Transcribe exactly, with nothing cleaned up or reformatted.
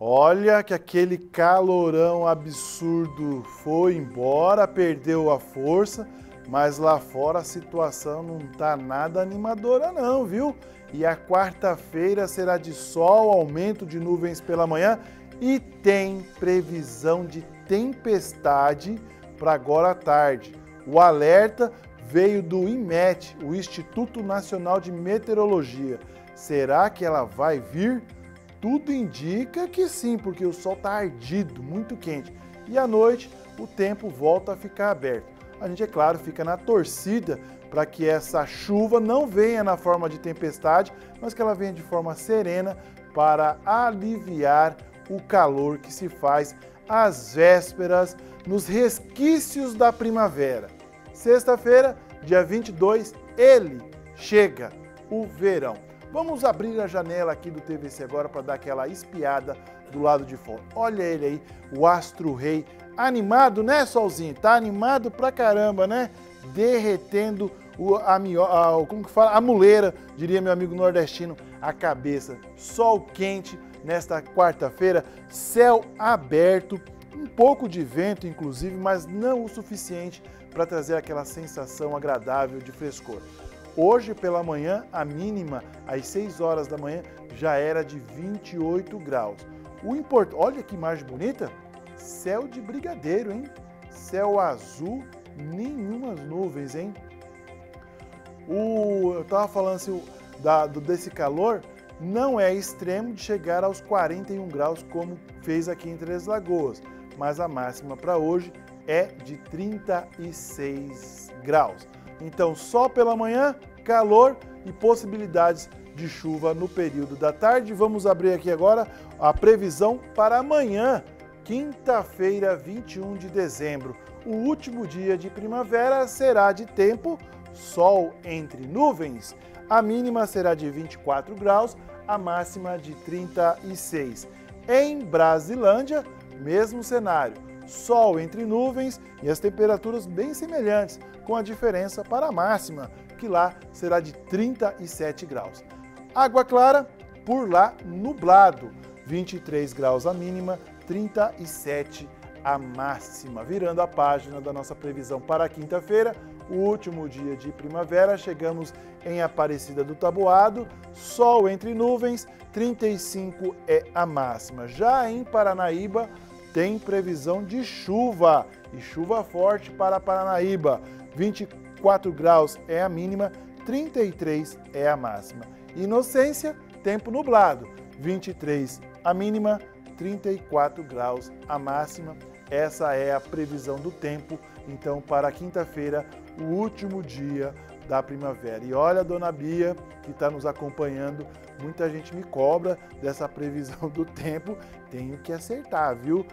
Olha que aquele calorão absurdo foi embora, perdeu a força, mas lá fora a situação não tá nada animadora não, viu? E a quarta-feira será de sol, aumento de nuvens pela manhã e tem previsão de tempestade para agora à tarde. O alerta veio do INMET, o Instituto Nacional de Meteorologia. Será que ela vai vir? Tudo indica que sim, porque o sol está ardido, muito quente. E à noite o tempo volta a ficar aberto. A gente, é claro, fica na torcida para que essa chuva não venha na forma de tempestade, mas que ela venha de forma serena para aliviar o calor que se faz às vésperas, nos resquícios da primavera. Sexta-feira, dia vinte e dois, ele chega, o verão. Vamos abrir a janela aqui do T V C agora para dar aquela espiada do lado de fora. Olha ele aí, o Astro Rei, animado, né, Solzinho? Tá animado pra caramba, né? Derretendo o, a, a, como que fala? A muleira, diria meu amigo nordestino, a cabeça. Sol quente nesta quarta-feira, céu aberto, um pouco de vento inclusive, mas não o suficiente para trazer aquela sensação agradável de frescor. Hoje pela manhã, a mínima às seis horas da manhã já era de vinte e oito graus. O import... Olha que imagem bonita! Céu de brigadeiro, hein? Céu azul, nenhumas nuvens, hein? O... Eu estava falando assim, da... desse calor, não é extremo de chegar aos quarenta e um graus como fez aqui em Três Lagoas, mas a máxima para hoje é de trinta e seis graus. Então, só pela manhã, calor e possibilidades de chuva no período da tarde. Vamos abrir aqui agora a previsão para amanhã, quinta-feira, vinte e um de dezembro. O último dia de primavera será de tempo sol entre nuvens. A mínima será de vinte e quatro graus, a máxima de trinta e seis. Em Brasilândia, mesmo cenário. Sol entre nuvens e as temperaturas bem semelhantes, com a diferença para a máxima, que lá será de trinta e sete graus. Água Clara, por lá nublado, vinte e três graus a mínima, trinta e sete a máxima. Virando a página da nossa previsão para quinta-feira, o último dia de primavera, chegamos em Aparecida do Taboado, sol entre nuvens, trinta e cinco é a máxima. Já em Paranaíba, tem previsão de chuva, e chuva forte para Paranaíba. vinte e quatro graus é a mínima, trinta e três é a máxima. Inocência, tempo nublado, vinte e três a mínima, trinta e quatro graus a máxima. Essa é a previsão do tempo, então, para quinta-feira, o último dia da primavera. E olha a Dona Bia, que está nos acompanhando, muita gente me cobra dessa previsão do tempo, tenho que acertar, viu?